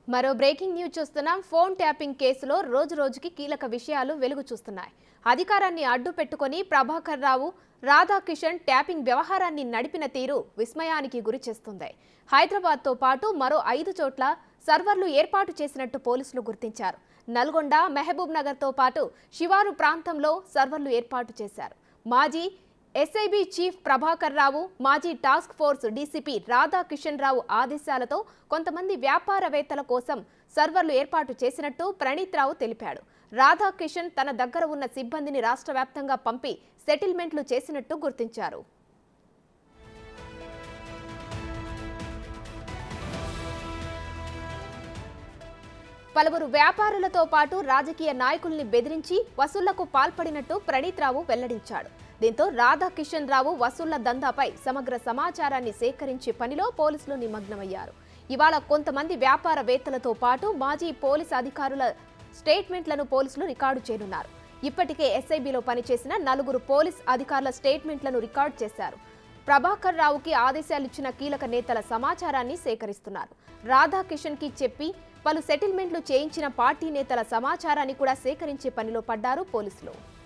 మరో breaking news చూస్తున్నాం. Phone tapping కేసులో రోజురోజుకి కీలక విషయాలు వెలుగు చూస్తున్నాయి. అధికారాన్ని అడ్డు పెట్టుకొని ప్రభాకర్ రావు, రాధాకిషన్ ట్యాపింగ్ వ్యవహారాన్ని నడిపిన తీరు విస్మయానికి గురి చేస్తుంది. హైదరాబాద్తో పాటు మరో 5 చోట్ల సర్వర్లు ఏర్పాటు చేసినట్టు పోలీసులు గుర్తించారు. నల్గొండ, మహబూబ్ నగర్తో పాటు శివారు ప్రాంతంలో సర్వర్లు ఏర్పాటు చేశారు. మాజీ ఎస్ఐబి చీఫ్ ప్రభాకర్ రావు, మాజీ task force DCP Radhakishan Rao ఆదేశాలతో కొంతమంది వ్యాపారవేత్తల కోసం సర్వర్లు ఏర్పాటు చేసినట్టు ప్రణీత్ రావు తెలిపాడు. రాధాకిషన్ తన దగ్గర ఉన్న సిబ్బందిని రాష్ట్ర వ్యాప్తంగా పంపి సెటిల్మెంట్లు చేసినట్టు గుర్తించారు. పలువురు వ్యాపారులతో పాటు రాజకీయ నాయకుల్ని బెదిరించి వసూళ్లకు పాల్పడినట్టు ప్రణీత్ రావు వెల్లడించాడు. దీంతో రాధాకిషన్ రావు వసూళ్ల దందాపై సమగ్ర సమాచారాన్ని సేకరించే పనిలో పోలీసులు నిమగ్నమయ్యారు. ఇవాళ కొంతమంది వ్యాపారవేత్తలతో పాటు మాజీ పోలీసు అధికారుల స్టేట్మెంట్లను పోలీసులు రికార్డు చేయనున్నారు. ఇప్పటికే ఎస్ఐబిలో పనిచేసిన 4 పోలీస్ అధికారుల స్టేట్మెంట్లను రికార్డు చేశారు. ప్రభాకర్ రావుకి ఆదేశాలిచ్చిన కీలక నేతల సమాచారాన్ని సేకరిస్తున్నారు. రాధాకిషన్ కి చెప్పి పలు సెటిల్మెంట్లు చేయించిన పార్టీ నేతల సమాచారాన్ని కూడా సేకరించే పనిలో పడ్డారు పోలీసులు.